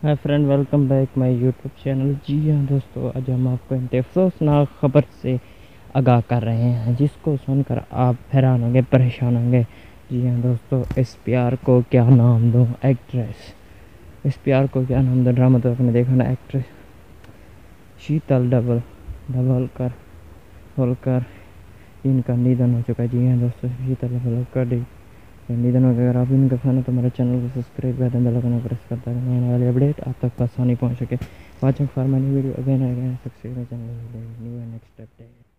Hi friend, welcome back my YouTube channel. जी हाँ दोस्तों, आज हम आपको एक अफसोसनाक खबर से आगाह कर रहे हैं जिसको सुनकर आप हैरान होंगे, परेशान होंगे। जी हाँ दोस्तों, इस प्यार को क्या नाम दूँ? एक्ट्रेस, इस प्यार को क्या नाम दूँ? ड्रामा तो आपने देखा ना, एक्ट्रेस शीतल डबल डबलकर होलकर इनका निधन हो चुका है। जी हाँ दोस्तों, शीतल डबलकर निधन हो गया। अगर आप इनका फैन है तो हमारे चैनल को सब्सक्राइब कर दें, बेल आइकन प्रेस करता है नए वाली अपडेट आप तक आसानी पहुंच सके। Watching for my new video again success channel new next update.